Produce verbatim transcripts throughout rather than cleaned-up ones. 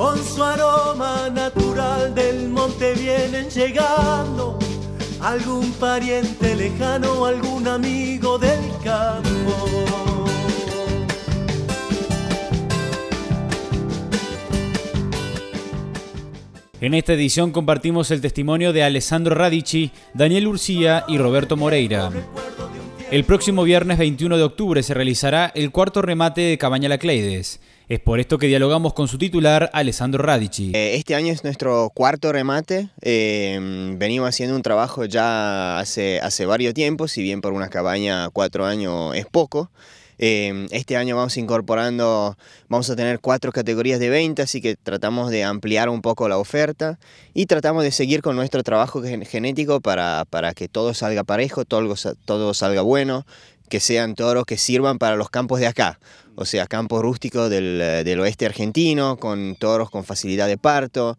con su aroma natural del monte vienen llegando, algún pariente lejano, algún amigo del campo. En esta edición compartimos el testimonio de Alessandro Radici, Daniel Urcía y Roberto Moreira. El próximo viernes veintiuno de octubre se realizará el cuarto remate de Cabaña Lacleides. Es por esto que dialogamos con su titular, Alessandro Radici. Este año es nuestro cuarto remate. Eh, venimos haciendo un trabajo ya hace, hace varios tiempos, si bien por una cabaña cuatro años es poco. Eh, este año vamos incorporando, vamos a tener cuatro categorías de venta, así que tratamos de ampliar un poco la oferta y tratamos de seguir con nuestro trabajo genético para, para que todo salga parejo, todo, todo salga bueno, que sean toros que sirvan para los campos de acá, o sea, campos rústicos del, del oeste argentino, con toros con facilidad de parto.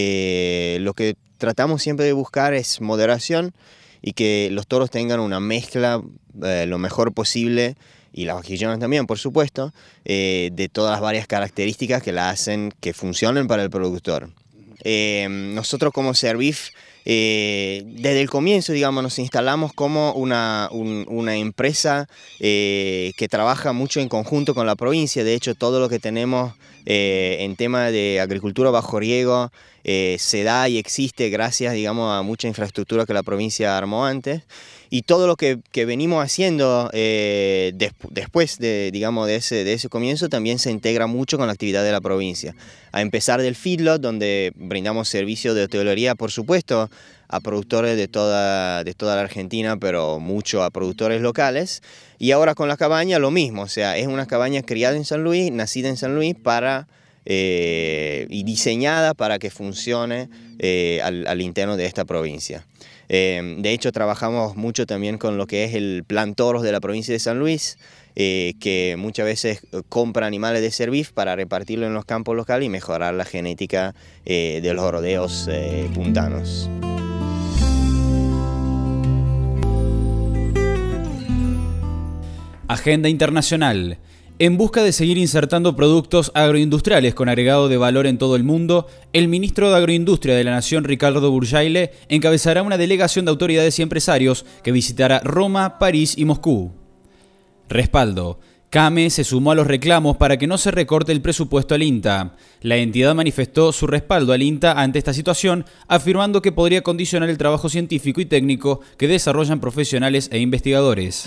Eh, lo que tratamos siempre de buscar es moderación y que los toros tengan una mezcla eh, lo mejor posible, y las vaquillonas también, por supuesto, eh, de todas las varias características que la hacen que funcionen para el productor. Eh, nosotros como Servif, eh, desde el comienzo, digamos, nos instalamos como una, un, una empresa eh, que trabaja mucho en conjunto con la provincia. De hecho, todo lo que tenemos eh, en tema de agricultura bajo riego eh, se da y existe gracias, digamos, a mucha infraestructura que la provincia armó antes. Y todo lo que, que venimos haciendo eh, des, después de, digamos, de, ese, de ese comienzo también se integra mucho con la actividad de la provincia. A empezar del feedlot, donde brindamos servicio de hotelería, por supuesto, a productores de toda, de toda la Argentina, pero mucho a productores locales. Y ahora con la cabaña lo mismo, o sea, es una cabaña criada en San Luis, nacida en San Luis para, eh, y diseñada para que funcione eh, al, al interno de esta provincia. Eh, de hecho, trabajamos mucho también con lo que es el plan toros de la provincia de San Luis, eh, que muchas veces compra animales de Servif para repartirlo en los campos locales y mejorar la genética eh, de los rodeos eh, puntanos. Agenda internacional. En busca de seguir insertando productos agroindustriales con agregado de valor en todo el mundo, el ministro de Agroindustria de la Nación, Ricardo Burjaile, encabezará una delegación de autoridades y empresarios que visitará Roma, París y Moscú. Respaldo. CAME se sumó a los reclamos para que no se recorte el presupuesto al INTA. La entidad manifestó su respaldo al INTA ante esta situación, afirmando que podría condicionar el trabajo científico y técnico que desarrollan profesionales e investigadores.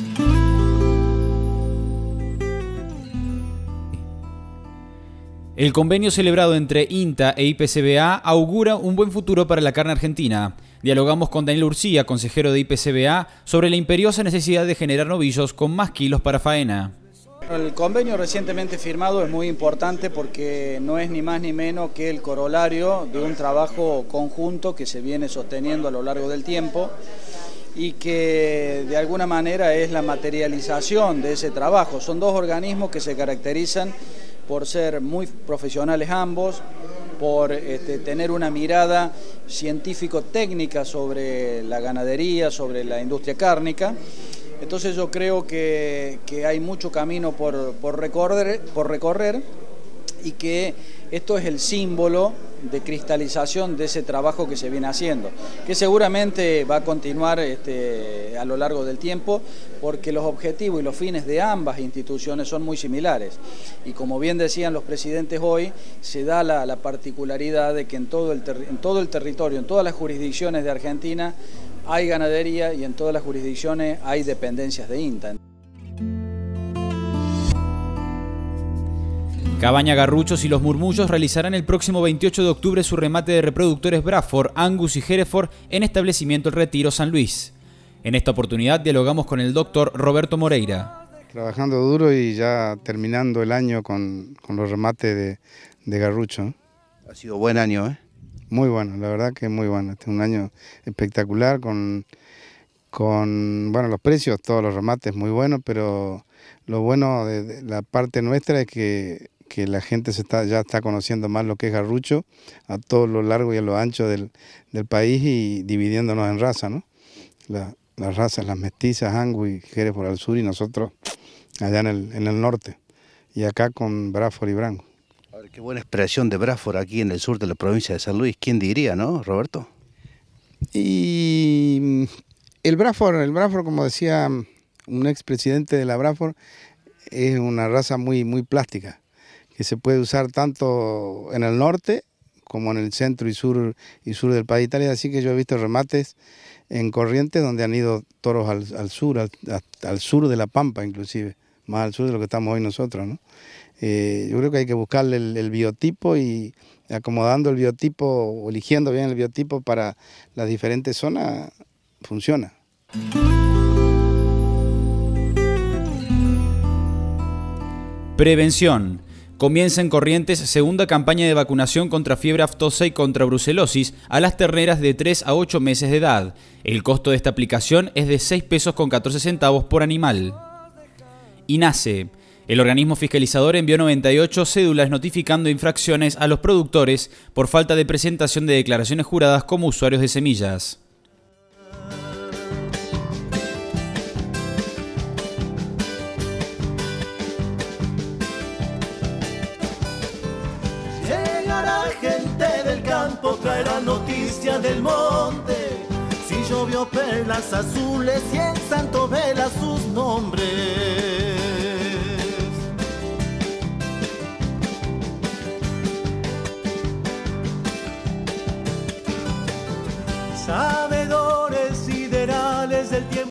El convenio celebrado entre INTA e I P C B A augura un buen futuro para la carne argentina. Dialogamos con Daniel Urcía, consejero de I P C B A, sobre la imperiosa necesidad de generar novillos con más kilos para faena. El convenio recientemente firmado es muy importante porque no es ni más ni menos que el corolario de un trabajo conjunto que se viene sosteniendo a lo largo del tiempo y que de alguna manera es la materialización de ese trabajo. Son dos organismos que se caracterizan por ser muy profesionales ambos, por este, tener una mirada científico-técnica sobre la ganadería, sobre la industria cárnica. Entonces yo creo que, que hay mucho camino por, por, recorrer, por recorrer y que esto es el símbolo de cristalización de ese trabajo que se viene haciendo, que seguramente va a continuar este, a lo largo del tiempo, porque los objetivos y los fines de ambas instituciones son muy similares. Y como bien decían los presidentes hoy, se da la, la particularidad de que en todo, el en todo el territorio, en todas las jurisdicciones de Argentina, hay ganadería y en todas las jurisdicciones hay dependencias de INTA. Cabaña Garruchos y Los Murmullos realizarán el próximo veintiocho de octubre su remate de reproductores Braford, Angus y Hereford en establecimiento El Retiro, San Luis. En esta oportunidad dialogamos con el doctor Roberto Moreira. Trabajando duro y ya terminando el año con, con los remates de, de Garrucho. Ha sido buen año, ¿eh? Muy bueno, la verdad que muy bueno. Este es un año espectacular con, con bueno, los precios, todos los remates muy buenos, pero lo bueno de, de la parte nuestra es que que la gente se está, ya está conociendo más lo que es Garrucho a todo lo largo y a lo ancho del, del país y dividiéndonos en raza, ¿no? La, las razas, las mestizas, Angus y Hereford al sur y nosotros allá en el, en el norte y acá con Braford y Branco. ver, qué buena expresión de Bradford aquí en el sur de la provincia de San Luis. ¿Quién diría, no, Roberto? Y el Bradford, el Bradford, como decía un expresidente de la Bradford, es una raza muy, muy plástica, que se puede usar tanto en el norte como en el centro y sur y sur del país Italia. Así que yo he visto remates en Corrientes donde han ido toros al, al sur, al, al sur de la Pampa inclusive, más al sur de lo que estamos hoy nosotros, ¿no? Eh, yo creo que hay que buscarle el, el biotipo y acomodando el biotipo o eligiendo bien el biotipo para las diferentes zonas, funciona. Prevención. Comienza en Corrientes segunda campaña de vacunación contra fiebre aftosa y contra brucelosis a las terneras de tres a ocho meses de edad. El costo de esta aplicación es de seis pesos con catorce centavos por animal. INASE. El organismo fiscalizador envió noventa y ocho cédulas notificando infracciones a los productores por falta de presentación de declaraciones juradas como usuarios de semillas. Llegará gente del campo, traerá noticias del monte. Si llovió perlas azules y en Santo Vela sus nombres. Sabedores siderales del tiempo.